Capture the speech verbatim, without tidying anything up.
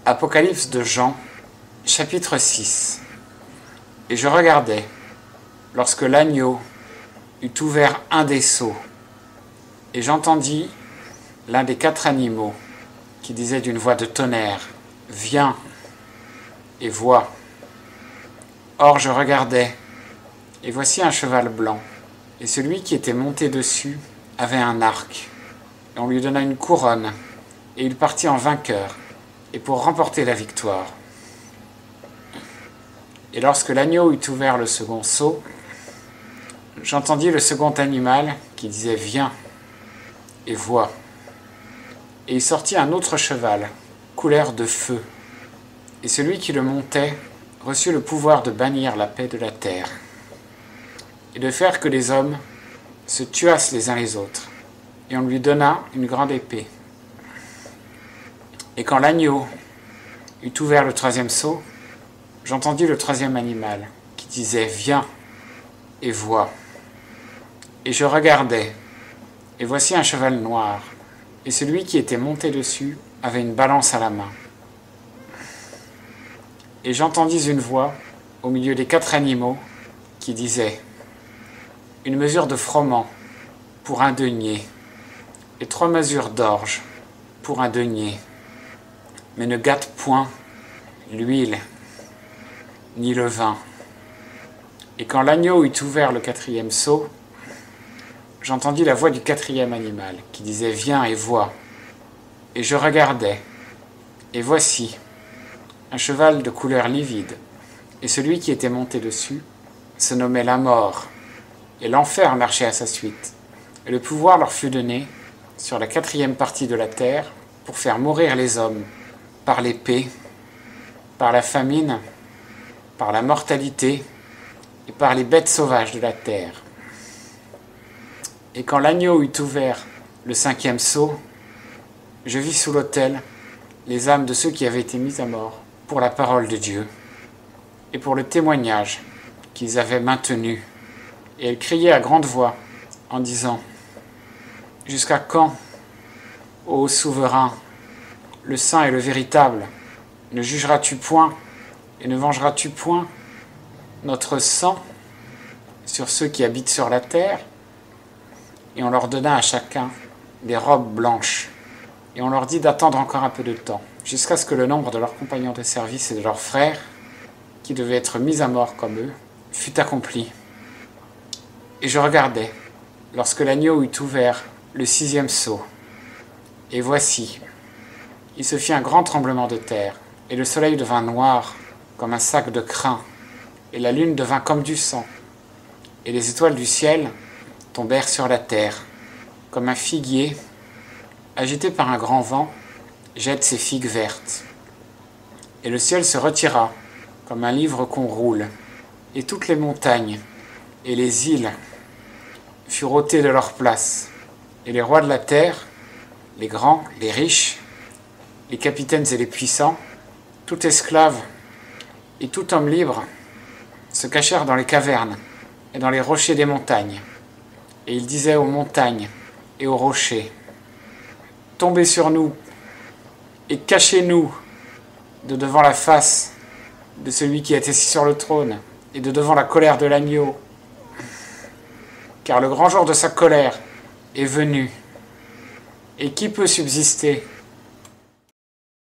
Apocalypse de Jean, chapitre six. Et je regardais, lorsque l'agneau eut ouvert un des sceaux, et j'entendis l'un des quatre animaux qui disait d'une voix de tonnerre, « Viens et vois ». Or je regardais, et voici un cheval blanc, et celui qui était monté dessus avait un arc, et on lui donna une couronne, et il partit en vainqueur, et pour remporter la victoire. Et lorsque l'agneau eut ouvert le second sceau, j'entendis le second animal qui disait « Viens et vois ». Et il sortit un autre cheval, couleur de feu, et celui qui le montait reçut le pouvoir de bannir la paix de la terre, et de faire que les hommes se tuassent les uns les autres, et on lui donna une grande épée. Et quand l'agneau eut ouvert le troisième sceau, j'entendis le troisième animal qui disait « Viens et vois ». Et je regardais, et voici un cheval noir, et celui qui était monté dessus avait une balance à la main. Et j'entendis une voix au milieu des quatre animaux qui disait « Une mesure de froment pour un denier, et trois mesures d'orge pour un denier, mais ne gâte point l'huile ni le vin. » Et quand l'agneau eut ouvert le quatrième sceau, j'entendis la voix du quatrième animal qui disait « Viens et vois ». Et je regardais, et voici un cheval de couleur livide, et celui qui était monté dessus se nommait la mort, et l'enfer marchait à sa suite. Et le pouvoir leur fut donné sur la quatrième partie de la terre pour faire mourir les hommes par l'épée, par la famine, par la mortalité et par les bêtes sauvages de la terre. Et quand l'agneau eut ouvert le cinquième sceau, je vis sous l'autel les âmes de ceux qui avaient été mis à mort pour la parole de Dieu et pour le témoignage qu'ils avaient maintenu. Et elles criaient à grande voix en disant « Jusqu'à quand, ô souverain, le saint et le véritable, ne jugeras-tu point et ne vengeras-tu point notre sang sur ceux qui habitent sur la terre ?» Et on leur donna à chacun des robes blanches, et on leur dit d'attendre encore un peu de temps, jusqu'à ce que le nombre de leurs compagnons de service et de leurs frères, qui devaient être mis à mort comme eux, fût accompli. Et je regardais, lorsque l'agneau eut ouvert le sixième sceau, et voici, il se fit un grand tremblement de terre, et le soleil devint noir comme un sac de crin, et la lune devint comme du sang, et les étoiles du ciel tombèrent sur la terre, comme un figuier, agité par un grand vent, jette ses figues vertes. Et le ciel se retira, comme un livre qu'on roule, et toutes les montagnes et les îles furent ôtées de leur place, et les rois de la terre, les grands, les riches, les capitaines et les puissants, tout esclave et tout homme libre, se cachèrent dans les cavernes et dans les rochers des montagnes. Et ils disaient aux montagnes et aux rochers, « Tombez sur nous et cachez-nous de devant la face de celui qui est assis sur le trône et de devant la colère de l'agneau. Car le grand jour de sa colère est venu. Et qui peut subsister